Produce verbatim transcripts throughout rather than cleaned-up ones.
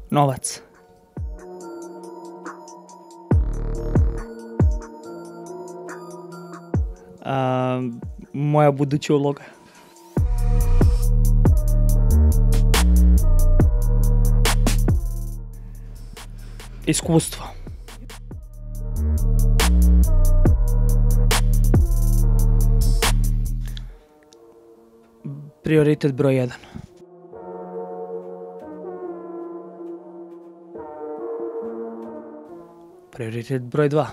Novac. A, moja buduća uloga. Iskustvo. Prioritet broj jedan. Prioritet broj dva.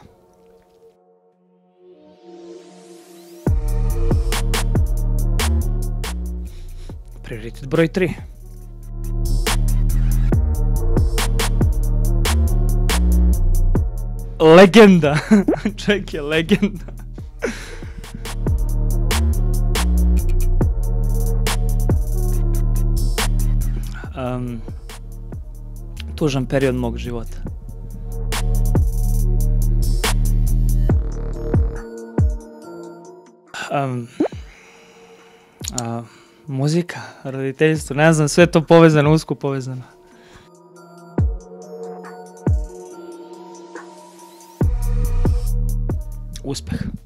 Prioritet broj tri. Legenda. Čovjek je legenda. Um, tužan period mog života. Um, uh, muzika, roditeljstvo, ne znam, sve to povezano, usko povezano. Uspeh.